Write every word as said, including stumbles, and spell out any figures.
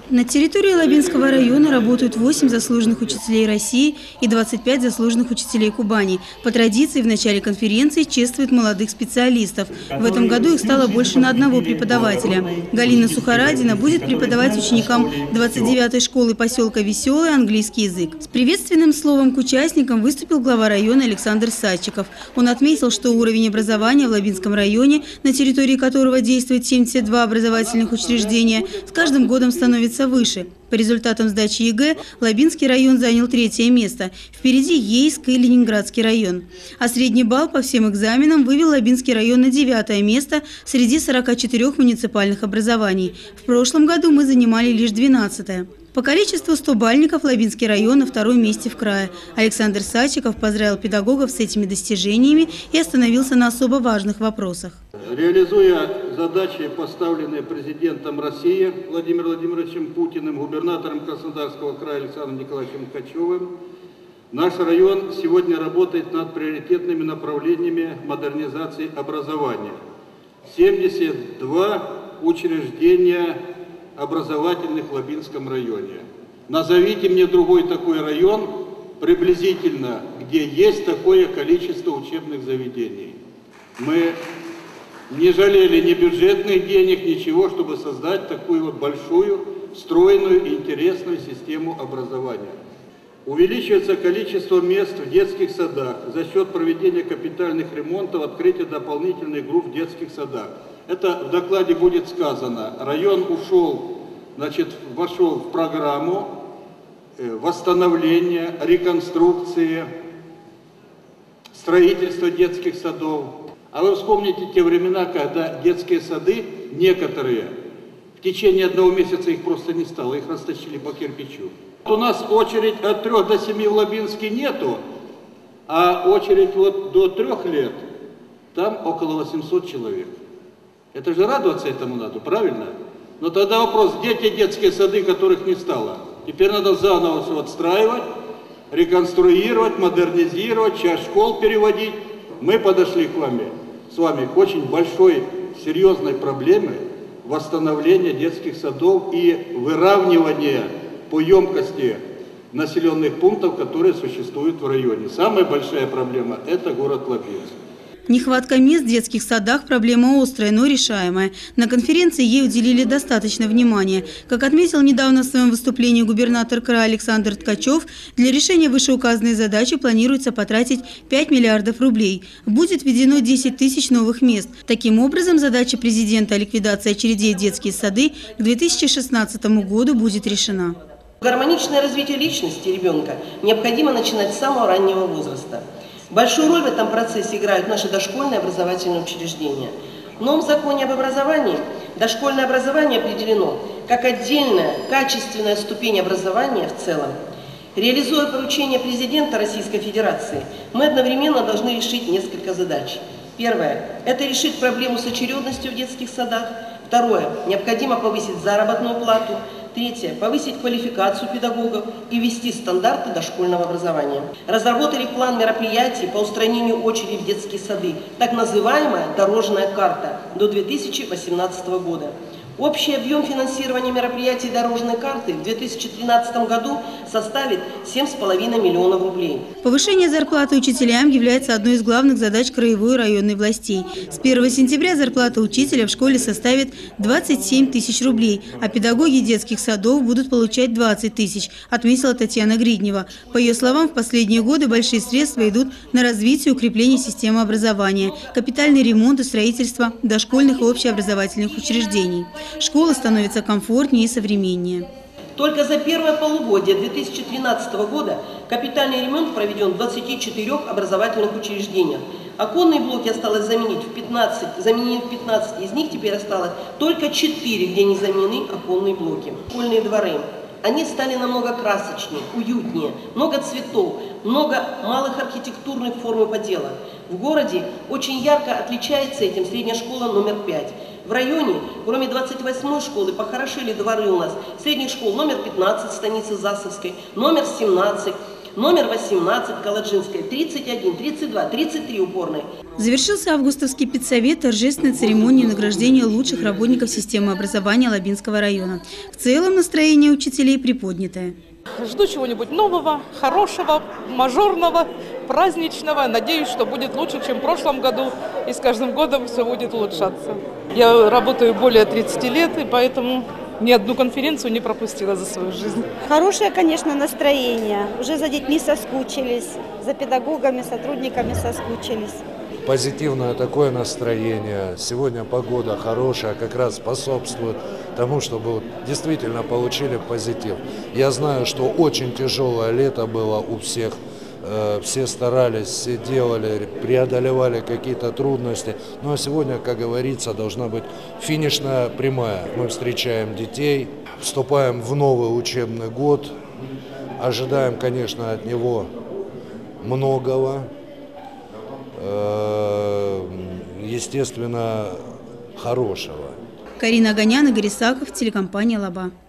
На территории Лабинского района работают восемь заслуженных учителей России и двадцать пять заслуженных учителей Кубани. По традиции в начале конференции чествуют молодых специалистов. В этом году их стало больше на одного преподавателя. Галина Сухорадина будет преподавать ученикам двадцать девятой школы поселка Веселый английский язык. С приветственным словом к участникам выступил глава района Александр Садчиков. Он отметил, что уровень образования в Лабинском районе, на территории которого действует семьдесят два образовательных учреждения, с каждым годом становится выше. По результатам сдачи ЕГЭ Лабинский район занял третье место. Впереди Ейск и Ленинградский район. А средний балл по всем экзаменам вывел Лабинский район на девятое место среди сорока четырёх муниципальных образований. В прошлом году мы занимали лишь двенадцатое. По количеству стобальников Лабинский район на втором месте в крае. Александр Садчиков поздравил педагогов с этими достижениями и остановился на особо важных вопросах. Реализуя задачи, поставленные президентом России Владимиром Владимировичем Путиным, губернатором Краснодарского края Александром Николаевичем Ткачевым, наш район сегодня работает над приоритетными направлениями модернизации образования. семьдесят два учреждения образовательных в Лабинском районе. Назовите мне другой такой район, приблизительно, где есть такое количество учебных заведений. Мы не жалели ни бюджетных денег, ничего, чтобы создать такую вот большую, стройную и интересную систему образования. Увеличивается количество мест в детских садах за счет проведения капитальных ремонтов, открытия дополнительных групп в детских садах. Это в докладе будет сказано. Район ушел, значит, вошел в программу восстановления, реконструкции, строительства детских садов. А вы вспомните те времена, когда детские сады, некоторые, в течение одного месяца их просто не стало, их растащили по кирпичу. У нас очередь от трех до семи в Лабинске нету, а очередь вот до трех лет, там около восьмисот человек. Это же радоваться этому надо, правильно? Но тогда вопрос, где те детские сады, которых не стало? Теперь надо заново все отстраивать, реконструировать, модернизировать, часть школ переводить. Мы подошли к вами, с вами к очень большой, серьезной проблеме восстановления детских садов и выравнивания по емкости населенных пунктов, которые существуют в районе. Самая большая проблема – это город Лабинск. Нехватка мест в детских садах – проблема острая, но решаемая. На конференции ей уделили достаточно внимания. Как отметил недавно в своем выступлении губернатор края Александр Ткачев, для решения вышеуказанной задачи планируется потратить пять миллиардов рублей. Будет введено десять тысяч новых мест. Таким образом, задача президента о ликвидации очередей в детские сады к две тысячи шестнадцатому году будет решена. Гармоничное развитие личности ребенка необходимо начинать с самого раннего возраста. Большую роль в этом процессе играют наши дошкольные образовательные учреждения. В новом законе об образовании дошкольное образование определено как отдельная, качественная ступень образования в целом. Реализуя поручение президента Российской Федерации, мы одновременно должны решить несколько задач. Первое – это решить проблему с очередностью в детских садах. Второе – необходимо повысить заработную плату. Третье – повысить квалификацию педагогов и ввести стандарты дошкольного образования. Разработали план мероприятий по устранению очереди в детские сады, так называемая дорожная карта до две тысячи восемнадцатого года. Общий объем финансирования мероприятий дорожной карты в две тысячи тринадцатом году составит семь с половиной миллионов рублей. Повышение зарплаты учителям является одной из главных задач краевой и районной властей. С первого сентября зарплата учителя в школе составит двадцать семь тысяч рублей, а педагоги детских садов будут получать двадцать тысяч, отметила Татьяна Гриднева. По ее словам, в последние годы большие средства идут на развитие и укрепление системы образования, капитальный ремонт и строительство дошкольных и общеобразовательных учреждений. Школа становится комфортнее и современнее. Только за первое полугодие две тысячи тринадцатого года капитальный ремонт проведен в двадцати четырёх образовательных учреждениях. Оконные блоки осталось заменить в пятнадцати, заменили в пятнадцати, из них теперь осталось только четыре, где не заменены оконные блоки. Школьные дворы. Они стали намного красочнее, уютнее, много цветов, много малых архитектурных форм и поделок. В городе очень ярко отличается этим средняя школа номер пять. В районе, кроме двадцать восьмой школы, похорошели дворы у нас. Средних школ номер пятнадцать, станицы Засовской, номер семнадцать, номер восемнадцать Каладжинская, тридцать один, тридцать два, тридцать три упорной. Завершился августовский педсовет торжественной церемонией награждения лучших работников системы образования Лабинского района. В целом настроение учителей приподнятое. Жду чего-нибудь нового, хорошего, мажорного, праздничного. Надеюсь, что будет лучше, чем в прошлом году, и с каждым годом все будет улучшаться. Я работаю более тридцати лет, и поэтому ни одну конференцию не пропустила за свою жизнь. Хорошее, конечно, настроение. Уже за детьми соскучились, за педагогами, сотрудниками соскучились. Позитивное такое настроение. Сегодня погода хорошая, как раз способствует тому, чтобы вот действительно получили позитив. Я знаю, что очень тяжелое лето было у всех. Все старались, все делали, преодолевали какие-то трудности. Ну а сегодня, как говорится, должна быть финишная прямая. Мы встречаем детей, вступаем в новый учебный год. Ожидаем, конечно, от него многого. Естественно, хорошего. Карина Оганян, Игорь Исаков, телекомпания «Лаба».